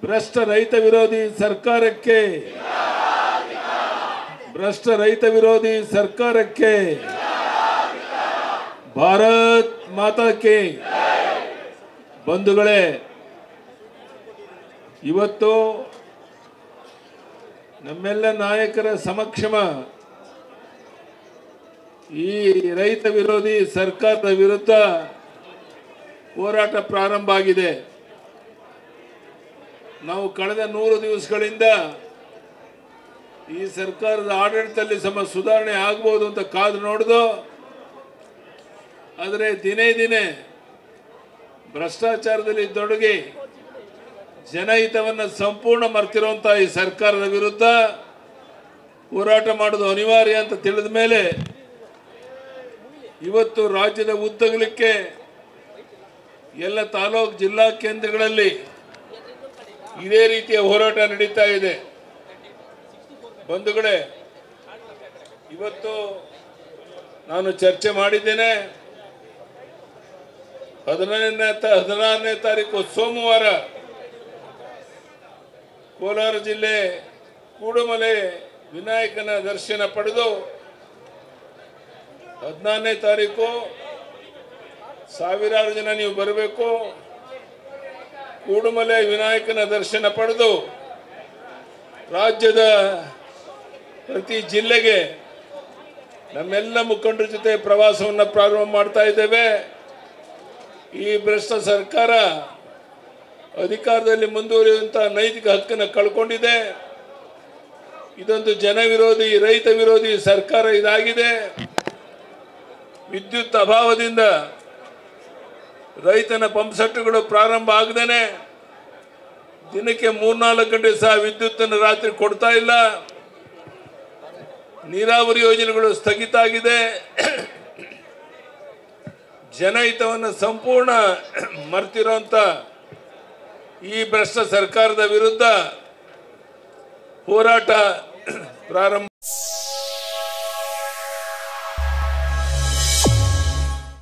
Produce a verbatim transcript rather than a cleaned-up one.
ಭ್ರಷ್ಟ ರೈತ ವಿರೋಧಿ ಸರ್ಕಾರಕ್ಕೆ ಭ್ರಷ್ಟ ರೈತ ವಿರೋಧಿ ಸರ್ಕಾರಕ್ಕೆ ಭಾರತ್ ಮಾತಾ ಕಿ ಬಂಧುಗಳೇ, ಇವತ್ತು ನಮ್ಮೆಲ್ಲ ನಾಯಕರ ಸಮಕ್ಷಮ ಈ ರೈತ ವಿರೋಧಿ ಸರ್ಕಾರದ ವಿರುದ್ಧ ಹೋರಾಟ ಪ್ರಾರಂಭ ಆಗಿದೆ. ನಾವು ಕಳೆದ ನೂರು ದಿವಸಗಳಿಂದ ಈ ಸರ್ಕಾರದ ಆಡಳಿತದಲ್ಲಿ ಸಮ ಸುಧಾರಣೆ ಆಗಬಹುದು ಅಂತ ಕಾದು ನೋಡಿದು, ಆದರೆ ದಿನೇ ದಿನೇ ಭ್ರಷ್ಟಾಚಾರದಲ್ಲಿ ತೊಡಗಿ ಜನಹಿತವನ್ನು ಸಂಪೂರ್ಣ ಮರೆತಿರುವಂತಹ ಈ ಸರ್ಕಾರದ ವಿರುದ್ಧ ಹೋರಾಟ ಮಾಡೋದು ಅನಿವಾರ್ಯ ಅಂತ ತಿಳಿದ ಮೇಲೆ ಇವತ್ತು ರಾಜ್ಯದ ಉದ್ದಗಲಕ್ಕೆ ಎಲ್ಲ ತಾಲೂಕು ಜಿಲ್ಲಾ ಕೇಂದ್ರಗಳಲ್ಲಿ ಇದೇ ರೀತಿಯ ಹೋರಾಟ ನಡೀತಾ ಇದೆ. ಬಂಧುಗಳೇ, ಇವತ್ತು ನಾನು ಚರ್ಚೆ ಮಾಡಿದ್ದೇನೆ. ಹದಿನೈದನೇ ಹದಿನಾರನೇ ತಾರೀಕು ಸೋಮವಾರ ಕೋಲಾರ ಜಿಲ್ಲೆ ಕೂಡುಮಲೆ ವಿನಾಯಕನ ದರ್ಶನ ಪಡೆದು ಹದಿನಾರನೇ ತಾರೀಕು ಸಾವಿರಾರು ಜನ ನೀವು ಬರಬೇಕು. ಕೂಡುಮಲೆ ವಿನಾಯಕನ ದರ್ಶನ ಪಡೆದು ರಾಜ್ಯದ ಪ್ರತಿ ಜಿಲ್ಲೆಗೆ ನಮ್ಮೆಲ್ಲ ಮುಖಂಡರ ಜೊತೆ ಪ್ರವಾಸವನ್ನು ಪ್ರಾರಂಭ ಮಾಡ್ತಾ ಇದ್ದೇವೆ. ಈ ಭ್ರಷ್ಟ ಸರ್ಕಾರ ಅಧಿಕಾರದಲ್ಲಿ ಮುಂದುವರಿಯುವಂತಹ ನೈತಿಕ ಹಕ್ಕನ್ನು ಕಳ್ಕೊಂಡಿದೆ. ಇದೊಂದು ಜನ ವಿರೋಧಿ ರೈತ ವಿರೋಧಿ ಸರ್ಕಾರ ಇದಾಗಿದೆ. ವಿದ್ಯುತ್ ಅಭಾವದಿಂದ ರೈತನ ಪಂಪ್ ಸೆಟ್ಗಳು ಪ್ರಾರಂಭ ಆಗದೇನೆ ದಿನಕ್ಕೆ ಮೂರ್ನಾಲ್ಕು ಗಂಟೆ ಸಹ ವಿದ್ಯುತ್ತನ್ನು ರಾತ್ರಿ ಕೊಡ್ತಾ ಇಲ್ಲ. ನೀರಾವರಿ ಯೋಜನೆಗಳು ಸ್ಥಗಿತ ಆಗಿದೆ. ಜನಹಿತವನ್ನು ಸಂಪೂರ್ಣ ಮರೆತಿರುವಂತ ಈ ಭ್ರಷ್ಟ ಸರ್ಕಾರದ ವಿರುದ್ಧ ಹೋರಾಟ ಪ್ರಾರಂಭ